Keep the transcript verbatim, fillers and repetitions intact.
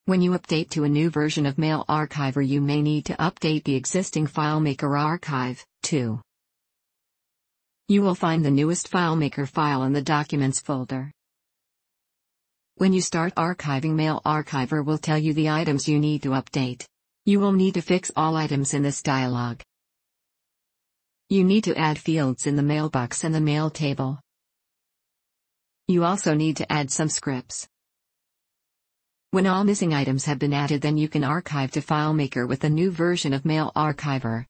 When you update to a new version of Mail Archiver, you may need to update the existing Filemaker archive, too. You will find the newest Filemaker file in the Documents folder. When you start archiving, Mail Archiver will tell you the items you need to update. You will need to fix all items in this dialog. You need to add fields in the mailbox and the mail table. You also need to add some scripts. When all missing items have been added, then you can archive to Filemaker with the new version of Mail Archiver.